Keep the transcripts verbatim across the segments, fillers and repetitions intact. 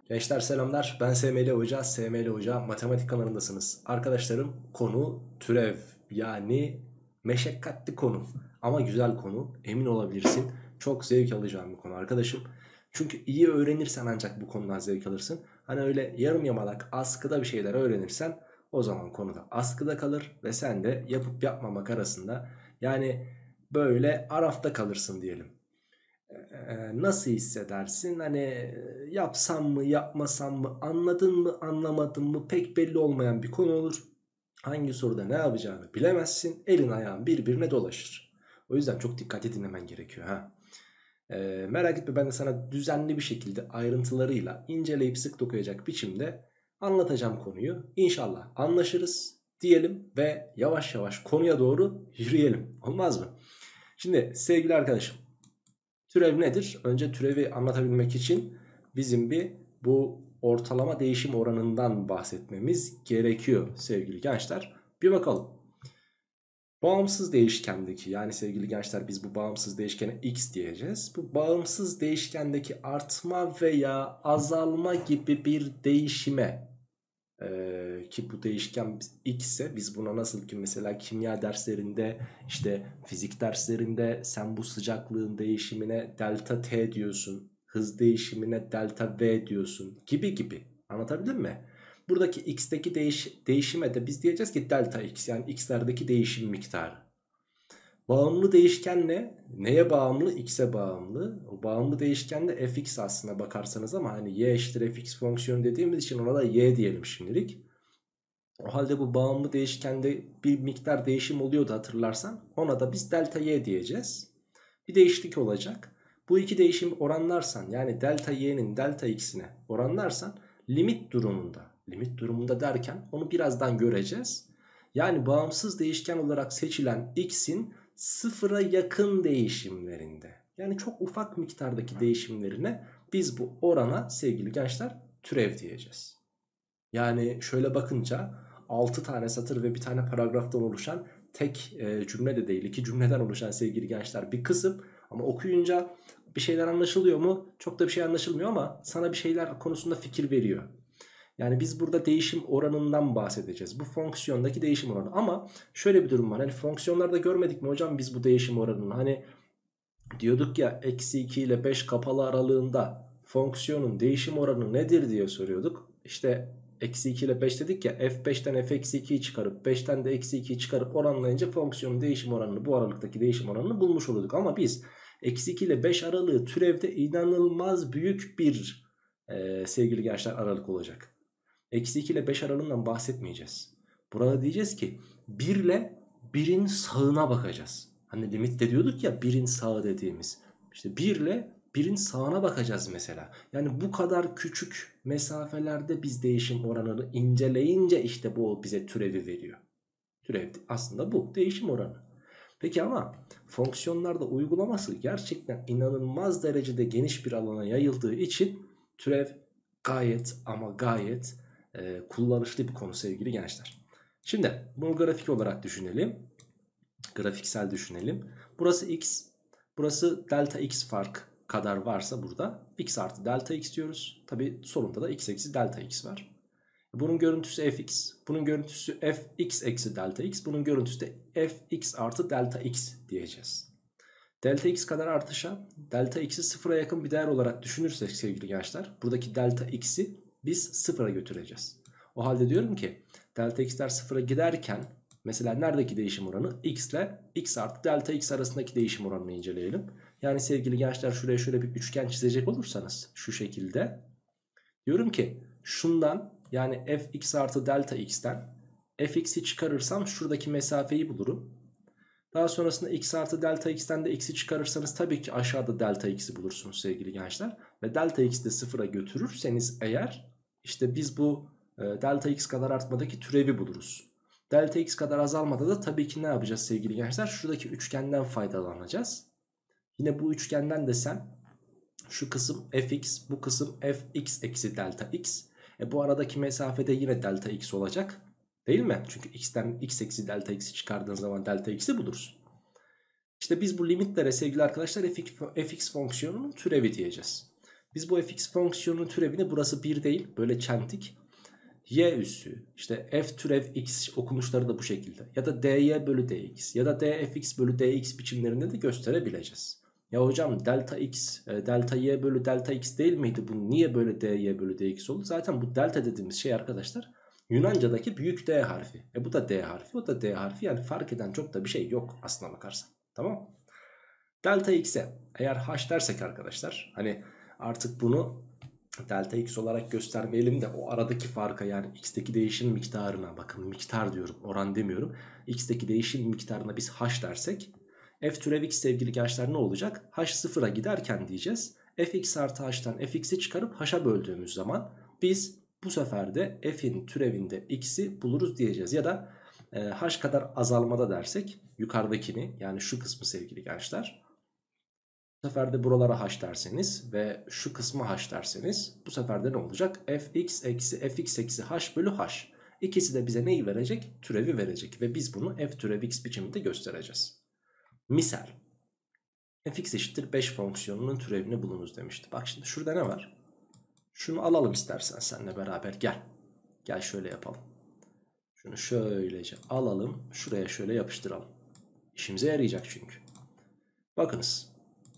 Gençler selamlar. Ben S M L Hoca. S M L Hoca matematik kanalındasınız. Arkadaşlarım konu türev yani meşakkatli konu ama güzel konu. Emin olabilirsin. Çok zevk alacağım bir konu arkadaşım. Çünkü iyi öğrenirsen ancak bu konudan zevk alırsın. Hani öyle yarım yamalak askıda bir şeyler öğrenirsen o zaman konuda askıda kalır ve sen de yapıp yapmamak arasında yani böyle arafta kalırsın diyelim. Ee, nasıl hissedersin? Hani e, yapsam mı, yapmasam mı, anladın mı, anlamadın mı pek belli olmayan bir konu olur. Hangi soruda ne yapacağını bilemezsin. Elin ayağın birbirine dolaşır. O yüzden çok dikkatli dinlemen gerekiyor ha. Ee, merak etme, ben de sana düzenli bir şekilde ayrıntılarıyla inceleyip sık dokuyacak biçimde anlatacağım konuyu. İnşallah anlaşırız diyelim ve yavaş yavaş konuya doğru yürüyelim. Olmaz mı? Şimdi sevgili arkadaşım, türev nedir? Önce türevi anlatabilmek için bizim bir bu ortalama değişim oranından bahsetmemiz gerekiyor sevgili gençler. Bir bakalım. Bağımsız değişkendeki, yani sevgili gençler biz bu bağımsız değişkene x diyeceğiz. Bu bağımsız değişkendeki artma veya azalma gibi bir değişime, ee, ki bu değişken x ise biz buna nasıl ki mesela kimya derslerinde, işte fizik derslerinde sen bu sıcaklığın değişimine delta t diyorsun, hız değişimine delta v diyorsun gibi gibi, anlatabildim mi? Buradaki x'teki değiş değişime de biz diyeceğiz ki delta x, yani x'lerdeki değişim miktarı. Bağımlı değişken ne? Neye bağımlı? X'e bağımlı. O bağımlı değişken de fx aslına bakarsanız, ama hani y eşittir fx fonksiyonu dediğimiz için ona da y diyelim şimdilik. O halde bu bağımlı değişkende bir miktar değişim oluyordu hatırlarsan. Ona da biz delta y diyeceğiz. Bir değişiklik olacak. Bu iki değişim oranlarsan, yani delta y'nin delta x'ine oranlarsan limit durumunda. Limit durumunda derken onu birazdan göreceğiz. Yani bağımsız değişken olarak seçilen x'in sıfıra yakın değişimlerinde, yani çok ufak miktardaki değişimlerine biz bu orana sevgili gençler türev diyeceğiz. Yani şöyle bakınca altı tane satır ve bir tane paragraftan oluşan tek e, cümle de değil, iki cümleden oluşan sevgili gençler bir kısım. Ama okuyunca bir şeyler anlaşılıyor mu? Çok da bir şey anlaşılmıyor ama sana bir şeyler konusunda fikir veriyor. Yani biz burada değişim oranından bahsedeceğiz. Bu fonksiyondaki değişim oranı. Ama şöyle bir durum var. Hani fonksiyonlarda görmedik mi hocam biz bu değişim oranını? Hani diyorduk ya, eksi iki ile beş kapalı aralığında fonksiyonun değişim oranı nedir diye soruyorduk. İşte eksi iki ile beş dedik ya, f beşten f eksi ikiyi çıkarıp beşten de eksi ikiyi çıkarıp oranlayınca fonksiyonun değişim oranını, bu aralıktaki değişim oranını bulmuş oluyorduk. Ama biz eksi iki ile beş aralığı türevde inanılmaz büyük bir e, sevgili gençler aralık olacak. Eksi iki ile beş aralığından bahsetmeyeceğiz. Burada diyeceğiz ki bir ile birin sağına bakacağız. Hani limitte diyorduk ya, birin sağı dediğimiz. İşte bir ile birin sağına bakacağız mesela. Yani bu kadar küçük mesafelerde biz değişim oranını inceleyince işte bu bize türevi veriyor. Türev aslında bu değişim oranı. Peki ama fonksiyonlarda uygulaması gerçekten inanılmaz derecede geniş bir alana yayıldığı için türev gayet ama gayet e, kullanışlı bir konu sevgili gençler. Şimdi bunu grafik olarak düşünelim. Grafiksel düşünelim. Burası x, burası delta x fark kadar varsa burada x artı delta x diyoruz. Tabi solunda da x eksi delta x var. Bunun görüntüsü fx, bunun görüntüsü fx eksi delta x, bunun görüntüsü de fx artı delta x diyeceğiz. Delta x kadar artışa delta x'i sıfıra yakın bir değer olarak düşünürsek sevgili gençler, buradaki delta x'i biz sıfıra götüreceğiz. O halde diyorum ki delta x'ler sıfıra giderken mesela neredeki değişim oranı? X ile x artı delta x arasındaki değişim oranını inceleyelim. Yani sevgili gençler şuraya şöyle bir üçgen çizecek olursanız şu şekilde, diyorum ki şundan, yani fx artı delta x'ten fx'i çıkarırsam şuradaki mesafeyi bulurum. Daha sonrasında x artı delta x'ten de x'i çıkarırsanız tabii ki aşağıda delta x'i bulursunuz sevgili gençler. Ve delta x'i de sıfıra götürürseniz eğer, işte biz bu e, delta x kadar artmadaki türevi buluruz. Delta x kadar azalmada da tabii ki ne yapacağız sevgili gençler? Şuradaki üçgenden faydalanacağız. Yine bu üçgenden de sen şu kısım fx, bu kısım fx eksi delta x. E bu aradaki mesafede yine delta x olacak. Değil mi? Çünkü x'ten x eksi delta x'i çıkardığın zaman delta x'i bulursun. İşte biz bu limitlere sevgili arkadaşlar fx, fx fonksiyonunun türevi diyeceğiz. Biz bu fx fonksiyonunun türevini, burası bir değil böyle çentik, y üssü işte f türev x okunuşları da bu şekilde ya da dy bölü dx ya da dfx bölü dx biçimlerinde de gösterebileceğiz. Ya hocam delta x e, delta y bölü delta x değil miydi, bu niye böyle dy bölü dx oldu? Zaten bu delta dediğimiz şey arkadaşlar Yunanca'daki büyük D harfi. E bu da D harfi, o da D harfi, yani fark eden çok da bir şey yok aslına bakarsan. Tamam. Delta x'e eğer h dersek arkadaşlar, hani artık bunu delta x olarak göstermeyelim de o aradaki farka, yani x'teki değişim miktarına, bakın miktar diyorum, oran demiyorum, x'teki değişim miktarına biz h dersek f türev x sevgili gençler ne olacak? H sıfıra giderken diyeceğiz fx artı h'tan fx'i çıkarıp h'a böldüğümüz zaman biz bu sefer de f'in türevinde x'i buluruz diyeceğiz. Ya da e, h kadar azalmada dersek yukarıdakini, yani şu kısmı sevgili gençler, bu sefer de buralara h derseniz ve şu kısmı h derseniz bu sefer de ne olacak? Fx eksi fx eksi h bölü h. İkisi de bize neyi verecek? Türevi verecek ve biz bunu f türev x biçiminde göstereceğiz. Misal fx eşittir beş fonksiyonunun türevini bulunuz demişti. Bak şimdi şurada ne var? Şunu alalım istersen seninle beraber, gel. Gel şöyle yapalım. Şunu şöylece alalım, şuraya şöyle yapıştıralım. İşimize yarayacak çünkü. Bakınız.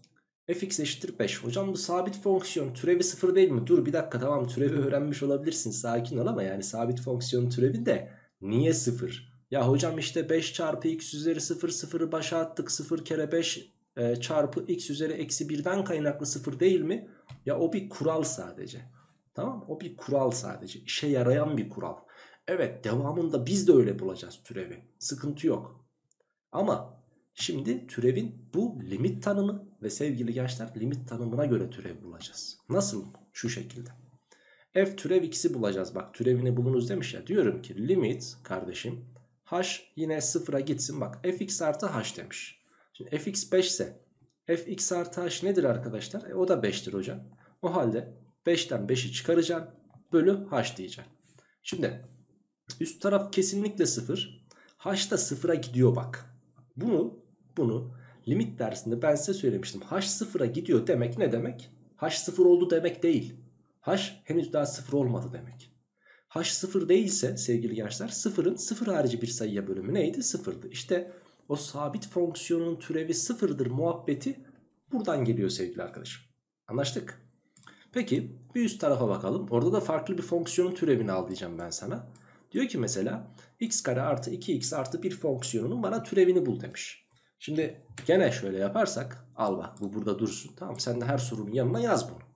Fx eşittir beş. Hocam bu sabit fonksiyon türevi sıfır değil mi? Dur bir dakika, tamam, türevi öğrenmiş olabilirsin, sakin ol, ama yani sabit fonksiyonun türevi de niye sıfır? Ya hocam işte beş çarpı x üzeri sıfır, sıfırı başa attık, sıfır kere beş e, çarpı x üzeri eksi birden kaynaklı sıfır değil mi? Ya o bir kural sadece. Tamam, o bir kural sadece, işe yarayan bir kural. Evet, devamında biz de öyle bulacağız türevi, sıkıntı yok. Ama şimdi türevin bu limit tanımı ve sevgili gençler limit tanımına göre türev bulacağız. Nasıl? Şu şekilde. F türev x'i bulacağız. Bak türevini bulunuz demiş ya. Diyorum ki limit kardeşim h yine sıfıra gitsin. Bak fx artı h demiş. Şimdi fx beş ise fx artı h nedir arkadaşlar? E, o da beştir hocam. O halde beşten beşi çıkaracağım. Bölü h diyeceğim. Şimdi üst taraf kesinlikle sıfır. H da sıfıra gidiyor bak. Bunu bunu limit dersinde ben size söylemiştim. H sıfıra gidiyor demek ne demek? H sıfır oldu demek değil. H henüz daha sıfır olmadı demek. H sıfır değilse sevgili gençler, sıfırın sıfır harici bir sayıya bölümü neydi? Sıfırdı. İşte o sabit fonksiyonun türevi sıfırdır muhabbeti buradan geliyor sevgili arkadaşım. Anlaştık. Peki bir üst tarafa bakalım. Orada da farklı bir fonksiyonun türevini al diyeceğim ben sana. Diyor ki mesela x kare artı iki x artı bir fonksiyonunun bana türevini bul demiş. Şimdi gene şöyle yaparsak, al bak bu burada dursun. Tamam, sen de her sorunun yanına yaz bunu.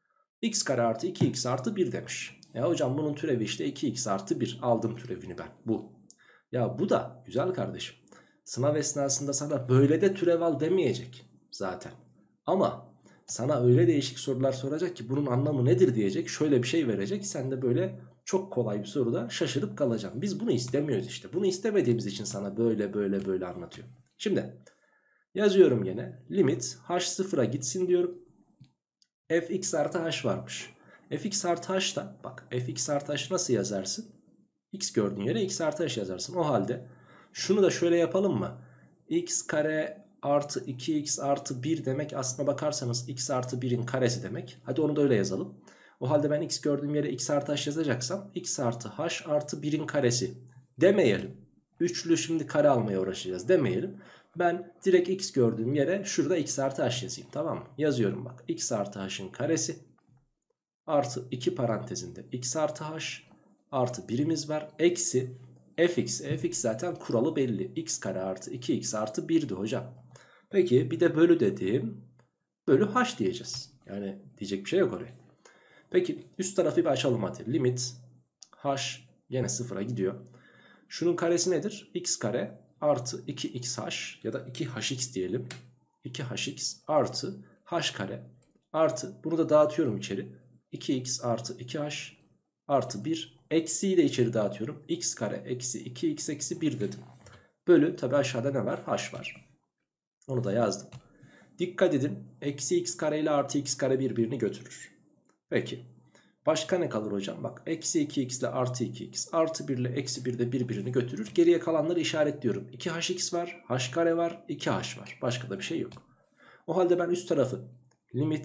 X kare artı iki x artı bir demiş. Ya hocam bunun türevi işte iki x artı bir. Aldım türevini ben, bu. Ya bu da güzel kardeşim, sınav esnasında sana böyle de türev al demeyecek zaten. Ama sana öyle değişik sorular soracak ki bunun anlamı nedir diyecek. Şöyle bir şey verecek. Sen de böyle çok kolay bir soruda şaşırıp kalacaksın. Biz bunu istemiyoruz işte. Bunu istemediğimiz için sana böyle böyle böyle anlatıyor. Şimdi yazıyorum gene. Limit h sıfıra gitsin diyorum. Fx artı h varmış. Fx artı h da bak, fx artı h nasıl yazarsın? X gördüğün yere x artı h yazarsın. O halde şunu da şöyle yapalım mı? X kare artı iki x artı bir demek aslına bakarsanız x artı birin karesi demek. Hadi onu da öyle yazalım. O halde ben x gördüğüm yere x artı h yazacaksam x artı h artı birin karesi demeyelim. Üçlü şimdi kare almaya uğraşacağız demeyelim. Ben direkt x gördüğüm yere şurada x artı h yazayım, tamam mı? Yazıyorum bak, x artı h'ın karesi artı iki parantezinde x artı h artı birimiz var. Eksi fx. Fx zaten kuralı belli. X kare artı iki x artı birdi hocam. Peki bir de bölü dedim. Bölü h diyeceğiz. Yani diyecek bir şey yok oraya. Peki üst tarafı bir açalım hadi. Limit h yine sıfıra gidiyor. Şunun karesi nedir? X kare artı iki x h ya da iki h x diyelim. iki h x artı h kare artı, bunu da dağıtıyorum içeri. iki x artı iki h artı bir. Eksiyi de içeri dağıtıyorum. X kare eksi iki x eksi bir dedim. Bölü, tabi aşağıda ne var? H var. Onu da yazdım. Dikkat edin. Eksi x kare ile artı x kare birbirini götürür. Peki. Başka ne kalır hocam? Bak, eksi iki x ile artı iki x artı bir ile eksi bir de birbirini götürür. Geriye kalanları işaretliyorum. iki h x var. H kare var. iki h var. Başka da bir şey yok. O halde ben üst tarafı limit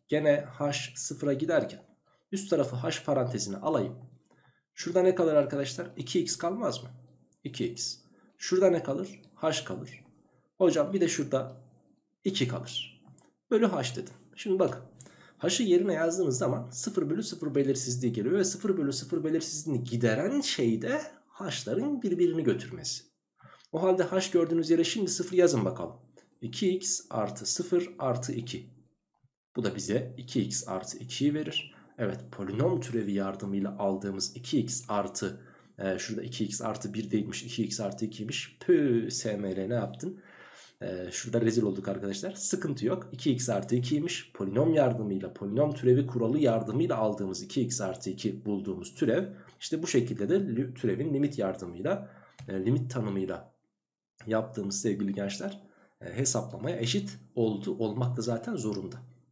Gene h sıfıra giderken üst tarafı h parantezine alayım. Şurada ne kalır arkadaşlar? iki x kalmaz mı? iki x. Şurada ne kalır? H kalır. Hocam bir de şurada iki kalır. Bölü h dedim. Şimdi bakın. H'ı yerine yazdığınız zaman sıfır bölü sıfır belirsizliği geliyor. Ve sıfır bölü sıfır belirsizliğini gideren şey de h'ların birbirini götürmesi. O halde h gördüğünüz yere şimdi sıfır yazın bakalım. iki x artı sıfır artı iki. Bu da bize iki x artı ikiyi verir. Evet, polinom türevi yardımıyla aldığımız iki x artı e, şurada iki x artı bir değilmiş, iki x artı ikiymiş. Püh, S M L ne yaptın? E, şurada rezil olduk arkadaşlar. Sıkıntı yok. iki x artı ikiymiş. Polinom yardımıyla, polinom türevi kuralı yardımıyla aldığımız iki x artı iki bulduğumuz türev. İşte bu şekilde de türevin limit yardımıyla, e, limit tanımıyla yaptığımız sevgili gençler e, hesaplamaya eşit oldu. Olmak da zaten zorunda.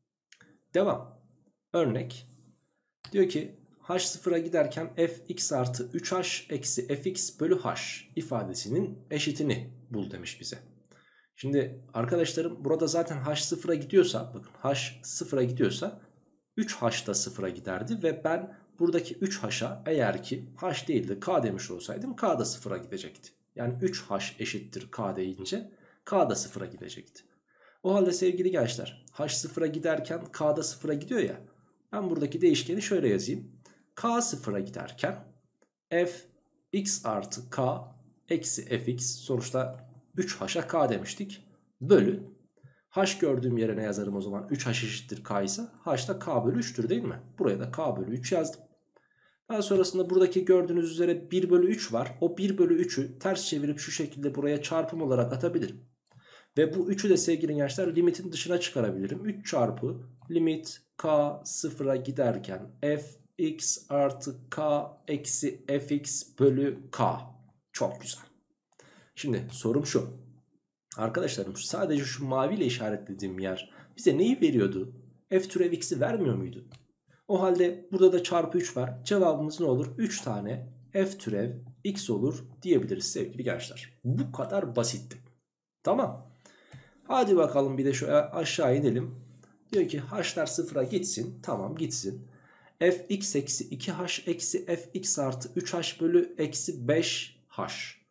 Devam. Örnek. Diyor ki h sıfıra giderken fx artı üç h eksi fx bölü h ifadesinin eşitini bul demiş bize. Şimdi arkadaşlarım burada zaten h sıfıra gidiyorsa, bakın h sıfıra gidiyorsa üç h da sıfıra giderdi ve ben buradaki üç h'a eğer ki h değil de k demiş olsaydım k da sıfıra gidecekti. Yani üç h eşittir k deyince k da sıfıra gidecekti. O halde sevgili gençler h sıfıra giderken k da sıfıra gidiyor ya. Ben buradaki değişkeni şöyle yazayım. K sıfıra giderken f x artı k eksi fx, sonuçta üç h'a k demiştik. Bölü h gördüğüm yere ne yazarım o zaman? üç h eşittir k ise h da k bölü üç'tür değil mi? Buraya da k bölü üç yazdım. Daha sonrasında buradaki gördüğünüz üzere bir bölü üç var. O bir bölü üç'ü ters çevirip şu şekilde buraya çarpım olarak atabilirim. Ve bu üçü de sevgili gençler limitin dışına çıkarabilirim. üç çarpı limit k sıfıra giderken fx artı k eksi fx bölü k. Çok güzel. Şimdi sorum şu. Arkadaşlarım sadece şu maviyle işaretlediğim yer bize neyi veriyordu? F türev x'i vermiyor muydu? O halde burada da çarpı üç var. Cevabımız ne olur? üç tane f türev x olur diyebiliriz sevgili gençler. Bu kadar basitti. Tamam. Hadi bakalım bir de şu aşağı inelim. Diyor ki h'lar sıfıra gitsin. Tamam, gitsin. Fx eksi iki h eksi fx artı üç h bölü eksi beş h.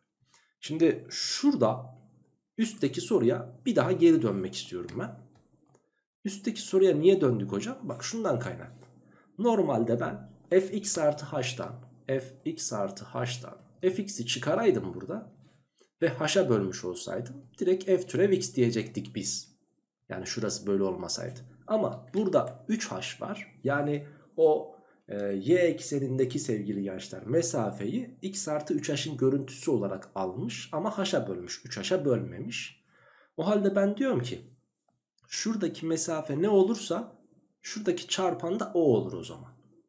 Şimdi şurada üstteki soruya bir daha geri dönmek istiyorum ben. Üstteki soruya niye döndük hocam? Bak şundan kaynaklı. Normalde ben fx artı h'tan fx artı h'tan fx'i çıkaraydım burada ve h'a bölmüş olsaydım direkt f türev x diyecektik biz. Yani şurası böyle olmasaydı. Ama burada üç h var. Yani o e, y eksenindeki sevgili gençler mesafeyi x artı üç h'in görüntüsü olarak almış ama h'a bölmüş. üç h'a bölmemiş. O halde ben diyorum ki şuradaki mesafe ne olursa şuradaki çarpan da o olur o zaman.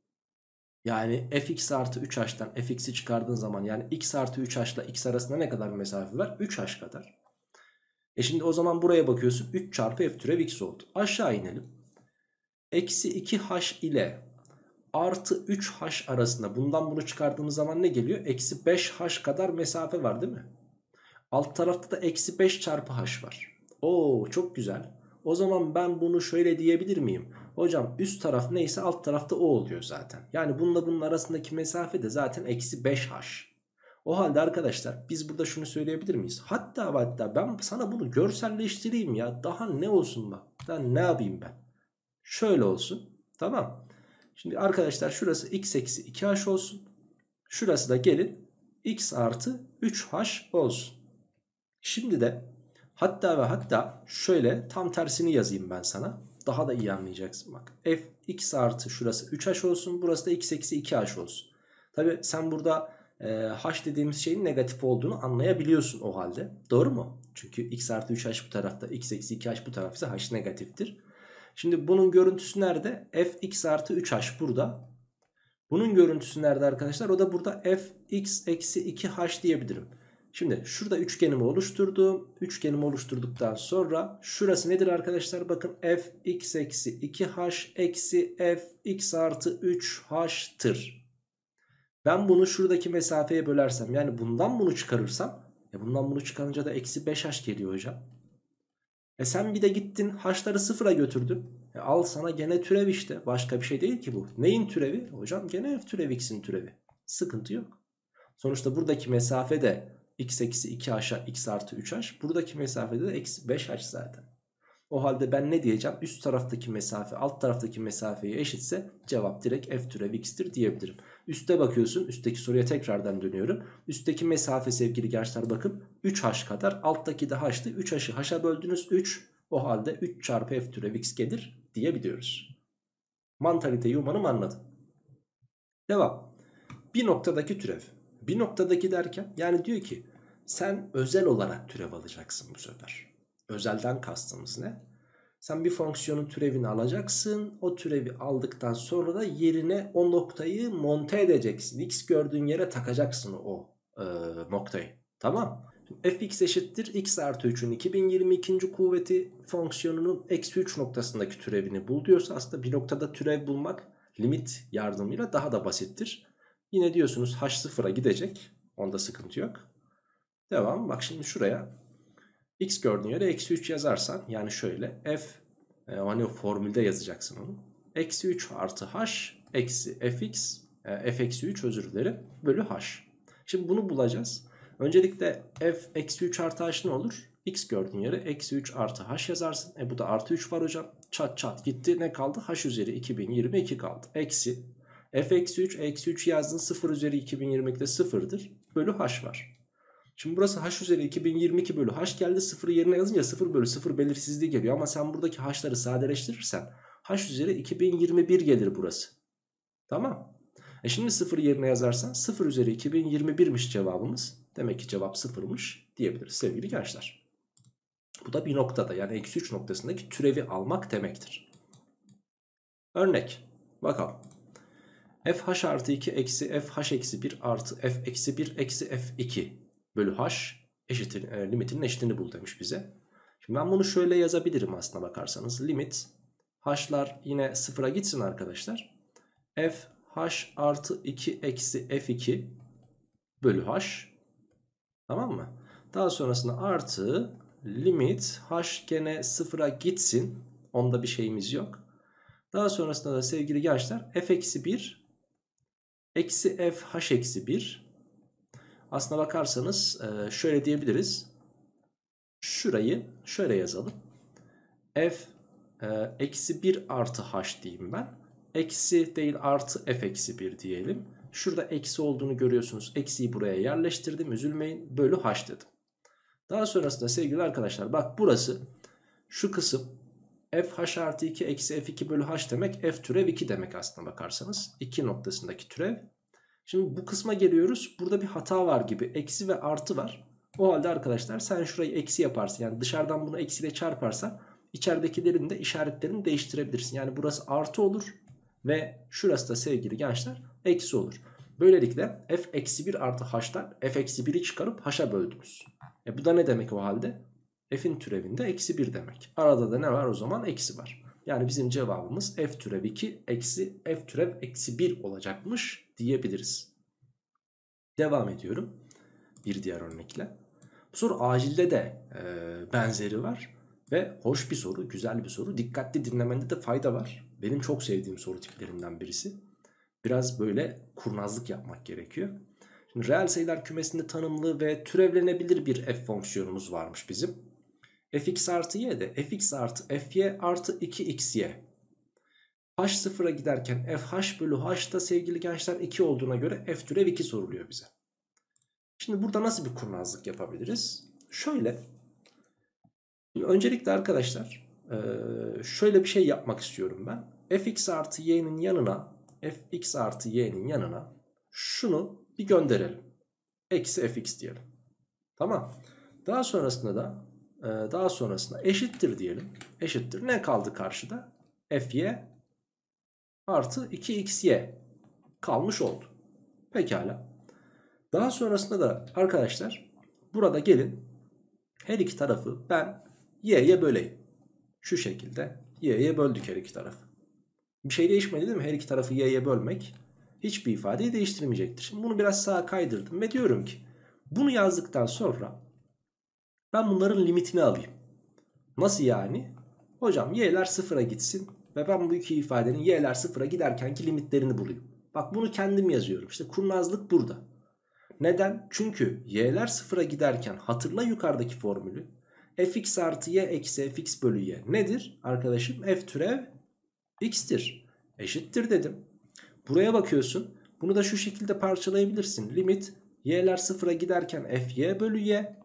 Yani fx artı üç h'tan fx'i çıkardığın zaman yani x artı üç h ile x arasında ne kadar bir mesafe var? üç h kadar. E şimdi o zaman buraya bakıyorsun, üç çarpı f türev x oldu. Aşağı inelim. Eksi iki h ile artı üç h arasında bundan bunu çıkardığımız zaman ne geliyor? Eksi beş h kadar mesafe var değil mi? Alt tarafta da eksi beş çarpı h var. Oo, çok güzel. O zaman ben bunu şöyle diyebilir miyim? Hocam üst taraf neyse alt tarafta o oluyor zaten. Yani bununla bunun arasındaki mesafe de zaten eksi beş h. O halde arkadaşlar biz burada şunu söyleyebilir miyiz? Hatta hatta ben sana bunu görselleştireyim ya. Daha ne olsun bak. Daha ne yapayım ben? Şöyle olsun. Tamam. Şimdi arkadaşlar şurası x eksi iki h olsun. Şurası da gelin x artı üç h olsun. Şimdi de hatta ve hatta şöyle tam tersini yazayım ben sana. Daha da iyi anlayacaksın bak. F x artı şurası üç h olsun. Burası da x eksi iki h olsun. Tabi sen burada e, h dediğimiz şeyin negatif olduğunu anlayabiliyorsun o halde. Doğru mu? Çünkü x artı üç h bu tarafta, x eksi iki h bu taraf ise h negatiftir. Şimdi bunun görüntüsü nerede? Fx artı üç h burada. Bunun görüntüsü nerede arkadaşlar? O da burada fx eksi iki h diyebilirim. Şimdi şurada üçgenimi oluşturdum. Üçgenimi oluşturduktan sonra şurası nedir arkadaşlar? Bakın fx eksi iki h eksi fx artı üç h'tır. Ben bunu şuradaki mesafeye bölersem, yani bundan bunu çıkarırsam, e bundan bunu çıkarınca da eksi beş h geliyor hocam. E sen bir de gittin h'ları sıfıra götürdün. E al sana gene türev işte. Başka bir şey değil ki bu. Neyin türevi? Hocam gene f türev x'in türevi. Sıkıntı yok. Sonuçta buradaki mesafe de x eksi iki h'a x artı üç h. Buradaki mesafede de eksi beş h zaten. O halde ben ne diyeceğim? Üst taraftaki mesafe alt taraftaki mesafeye eşitse cevap direkt f türev x'tir diyebilirim. Üste bakıyorsun. Üstteki soruya tekrardan dönüyorum. Üstteki mesafe sevgili gençler bakın üç h kadar. Alttaki de h'tı. üç h'ı h'a böldünüz üç. O halde üç çarpı f türev x gelir diyebiliyoruz. Mantaliteyi umarım anladım. Devam. Bir noktadaki türev. Bir noktadaki derken yani diyor ki sen özel olarak türev alacaksın bu sefer. Özelden kastımız ne? Sen bir fonksiyonun türevini alacaksın. O türevi aldıktan sonra da yerine o noktayı monte edeceksin. X gördüğün yere takacaksın o e, noktayı. Tamam. Fx eşittir x artı üçün iki bin yirmi iki. kuvveti fonksiyonunun eksi üç noktasındaki türevini bul diyorsa aslında bir noktada türev bulmak limit yardımıyla daha da basittir. Yine diyorsunuz h sıfıra gidecek. Onda sıkıntı yok. Devam. Bak şimdi şuraya x gördüğün yere eksi üç yazarsan yani şöyle f e, hani o formülde yazacaksın onu. Eksi üç artı h eksi fx e, f eksi üç özür dilerim bölü h. Şimdi bunu bulacağız. Öncelikle f eksi üç artı h ne olur? X gördüğün yere eksi üç artı h yazarsın. E bu da artı üç var hocam. Çat çat gitti. Ne kaldı? H üzeri iki bin yirmi iki kaldı. Eksi. F eksi üç. Eksi üç yazdın. sıfır üzeri iki bin yirmi ikide sıfırdır. Bölü h var. Şimdi burası h üzeri iki bin yirmi iki bölü h geldi. sıfırı yerine yazınca sıfır bölü sıfır belirsizliği geliyor. Ama sen buradaki h'ları sadeleştirirsen h üzeri iki bin yirmi bir gelir burası. Tamam. E şimdi sıfır yerine yazarsan sıfır üzeri iki bin yirmi birmiş cevabımız. Demek ki cevap sıfırmış diyebiliriz sevgili gençler. Bu da bir noktada yani eksi üç noktasındaki türevi almak demektir. Örnek. Bakalım. fh artı iki eksi fh eksi bir artı f eksi bir eksi f iki bölü h eşittir, e, limitinin eşitini bul demiş bize. Şimdi ben bunu şöyle yazabilirim aslına bakarsanız. Limit h'lar yine sıfıra gitsin arkadaşlar. F h artı iki eksi f iki bölü h. Tamam mı? Daha sonrasında artı limit h gene sıfıra gitsin. Onda bir şeyimiz yok. Daha sonrasında da sevgili gençler f eksi bir eksi f h eksi bir. Aslına bakarsanız şöyle diyebiliriz. Şurayı şöyle yazalım. F eksi bir artı h diyeyim ben. Eksi değil artı f eksi bir diyelim. Şurada eksi olduğunu görüyorsunuz. Eksiyi buraya yerleştirdim. Üzülmeyin. Bölü h dedim. Daha sonrasında sevgili arkadaşlar bak burası şu kısım fh artı iki eksi f iki bölü h demek f türev iki demek aslına bakarsanız. iki noktasındaki türev. Şimdi bu kısma geliyoruz. Burada bir hata var gibi. Eksi ve artı var. O halde arkadaşlar sen şurayı eksi yaparsın. Yani dışarıdan bunu eksiyle çarparsan içeridekilerin de işaretlerini değiştirebilirsin. Yani burası artı olur. Ve şurası da sevgili gençler eksi olur. Böylelikle f eksi bir artı h'tan f eksi biri çıkarıp h'a böldünüz. E bu da ne demek o halde? F'in türevinde eksi bir demek. Arada da ne var o zaman? Eksi var. Yani bizim cevabımız f türev iki eksi f türev eksi bir olacakmış diyebiliriz. Devam ediyorum. Bir diğer örnekle. Bu soru acilde de e, benzeri var. Ve hoş bir soru, güzel bir soru. Dikkatli dinlemende de fayda var. Benim çok sevdiğim soru tiplerinden birisi. Biraz böyle kurnazlık yapmak gerekiyor. Şimdi reel sayılar kümesinde tanımlı ve türevlenebilir bir f fonksiyonumuz varmış bizim. Fx artı y de fx artı fy artı iki xy. H sıfıra giderken fh bölü h'da sevgili gençler iki olduğuna göre f türev iki soruluyor bize. Şimdi burada nasıl bir kurnazlık yapabiliriz? Şöyle. Öncelikle arkadaşlar şöyle bir şey yapmak istiyorum ben. Fx artı y'nin yanına fx artı y'nin yanına şunu bir gönderelim. Eksi fx diyelim. Tamam. Daha sonrasında da daha sonrasında eşittir diyelim. Eşittir. Ne kaldı karşıda? Fy artı iki xy kalmış oldu. Pekala. Daha sonrasında da arkadaşlar burada gelin her iki tarafı ben y'ye böleyim. Şu şekilde y'ye böldük her iki tarafı. Bir şey değişmedi değil mi? Her iki tarafı y'ye bölmek hiçbir ifadeyi değiştirmeyecektir. Şimdi bunu biraz sağa kaydırdım ve diyorum ki bunu yazdıktan sonra ben bunların limitini alayım. Nasıl yani? Hocam y'ler sıfıra gitsin ve ben bu iki ifadenin y'ler sıfıra giderkenki limitlerini bulayım. Bak bunu kendim yazıyorum. İşte kurnazlık burada. Neden? Çünkü y'ler sıfıra giderken hatırla yukarıdaki formülü. Fx artı y eksi fx bölü y nedir arkadaşım? F türev x'tir. Eşittir dedim. Buraya bakıyorsun. Bunu da şu şekilde parçalayabilirsin. Limit y'ler sıfıra giderken fy bölü y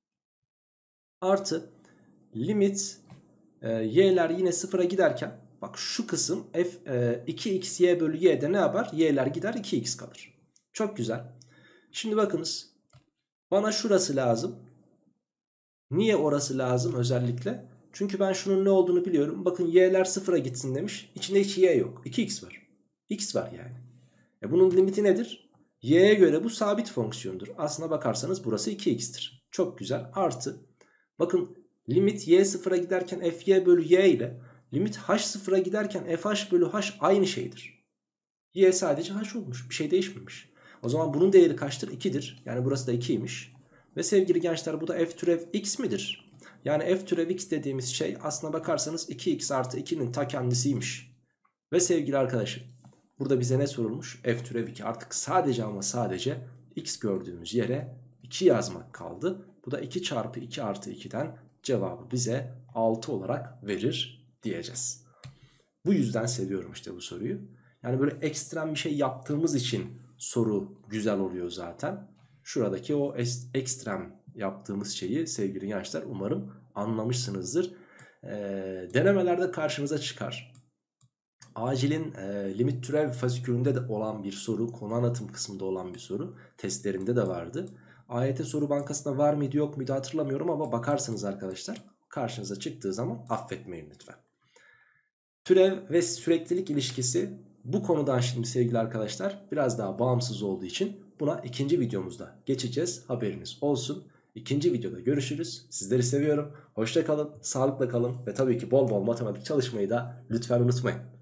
artı limit e, y'ler yine sıfıra giderken bak şu kısım f e, iki x y bölü y'de ne yapar? Y'ler gider iki x kalır. Çok güzel. Şimdi bakınız. Bana şurası lazım. Niye orası lazım özellikle? Çünkü ben şunun ne olduğunu biliyorum. Bakın y'ler sıfıra gitsin demiş. İçinde hiç y yok. iki x var. X var yani. E bunun limiti nedir? Y'ye göre bu sabit fonksiyondur. Aslına bakarsanız burası iki x'tir. Çok güzel. Artı. Bakın limit y sıfıra giderken fy bölü y ile limit h sıfıra giderken fh bölü h aynı şeydir. Y sadece h olmuş. Bir şey değişmemiş. O zaman bunun değeri kaçtır? ikidir. Yani burası da ikiymiş. Ve sevgili gençler bu da f türev x midir? Yani f türev x dediğimiz şey aslına bakarsanız iki x artı ikinin ta kendisiymiş. Ve sevgili arkadaşım burada bize ne sorulmuş? F türev iki. Artık sadece ama sadece x gördüğümüz yere iki yazmak kaldı. Bu da iki çarpı iki artı ikiden cevabı bize altı olarak verir diyeceğiz. Bu yüzden seviyorum işte bu soruyu. Yani böyle ekstrem bir şey yaptığımız için soru güzel oluyor zaten. Şuradaki o ekstrem yaptığımız şeyi sevgili gençler umarım anlamışsınızdır. Ee, denemelerde karşınıza çıkar. Acilin e, limit türev fasikülünde de olan bir soru, konu anlatım kısmında olan bir soru, testlerinde de vardı. A Y T soru bankasında var mıydı yok muydu hatırlamıyorum ama bakarsanız arkadaşlar karşınıza çıktığı zaman affetmeyin lütfen. Türev ve süreklilik ilişkisi bu konudan şimdi sevgili arkadaşlar biraz daha bağımsız olduğu için buna ikinci videomuzda geçeceğiz. Haberiniz olsun. İkinci videoda görüşürüz. Sizleri seviyorum. Hoşça kalın, sağlıkla kalın ve tabii ki bol bol matematik çalışmayı da lütfen unutmayın.